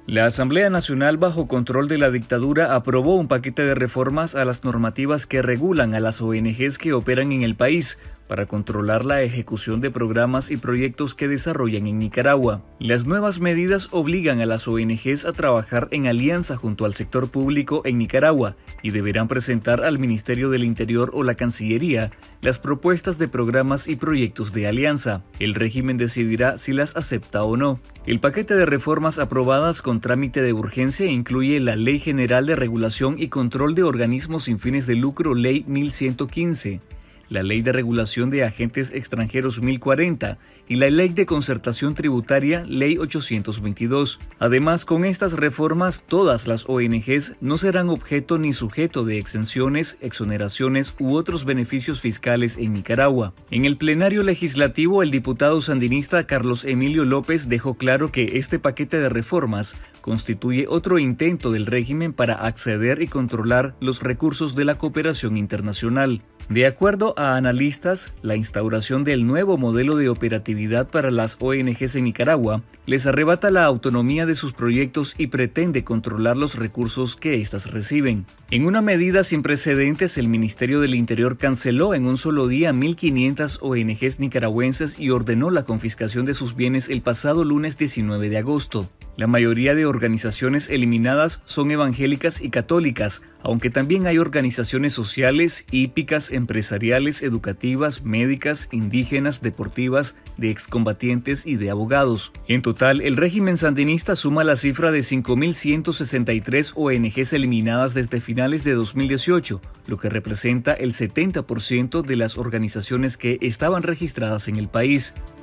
La Asamblea Nacional, bajo control de la dictadura, aprobó un paquete de reformas a las normativas que regulan a las ONGs que operan en el país para controlar la ejecución de programas y proyectos que desarrollan en Nicaragua. Las nuevas medidas obligan a las ONGs a trabajar en alianza junto al sector público en Nicaragua y deberán presentar al Ministerio del Interior o la Cancillería las propuestas de programas y proyectos de alianza. El régimen decidirá si las acepta o no. El paquete de reformas aprobadas con trámite de urgencia incluye la Ley General de Regulación y Control de Organismos sin Fines de Lucro, Ley 1115, la Ley de Regulación de Agentes Extranjeros 1040 y la Ley de Concertación Tributaria, Ley 822. Además, con estas reformas, todas las ONGs no serán objeto ni sujeto de exenciones, exoneraciones u otros beneficios fiscales en Nicaragua. En el plenario legislativo, el diputado sandinista Carlos Emilio López dejó claro que este paquete de reformas constituye otro intento del régimen para acceder y controlar los recursos de la cooperación internacional. De acuerdo a analistas, la instauración del nuevo modelo de operatividad para las ONGs en Nicaragua les arrebata la autonomía de sus proyectos y pretende controlar los recursos que éstas reciben. En una medida sin precedentes, el Ministerio del Interior canceló en un solo día 1.500 ONGs nicaragüenses y ordenó la confiscación de sus bienes el pasado lunes 19 de agosto. La mayoría de organizaciones eliminadas son evangélicas y católicas, aunque también hay organizaciones sociales, hípicas, empresariales, educativas, médicas, indígenas, deportivas, de excombatientes y de abogados. En total, el régimen sandinista suma la cifra de 5.163 ONGs eliminadas desde finales de 2018, lo que representa el 70% de las organizaciones que estaban registradas en el país.